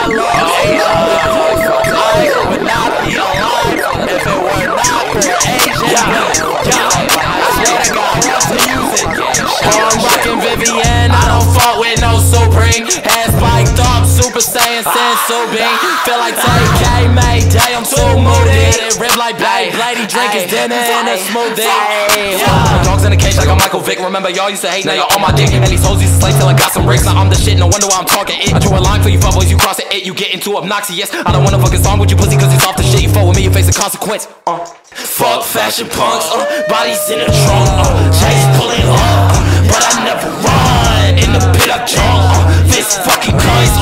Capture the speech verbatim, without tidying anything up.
I love Asia. I would not be alive if it were not for Asia. I swear to God, what's the music? I'm rockin' Vivienne, I don't fuck with no Supreme. Head spiked up, Super Saiyan, Sensu Bean. Feel like T K Mayday, I'm too moody. It rip like Blade, Blady drink his dinner in a smoothie. Dogs in a cage like a Michael Vick. Remember y'all used to hate, now y'all on my dick. And these hoes used to slay till I got some bricks. Now I'm the shit, no wonder why I'm talking it. I drew a line for you fuckboys, you cross it, it, you getting too obnoxious. I don't wanna fucking song with you pussy cause it's off the shit. You fuck with me, you face a consequence. uh. Fuck fashion punks, uh, bodies in the trunk, uh, chase pulling up, uh, but I never run. In the pit I jump, uh, this fucking cunts,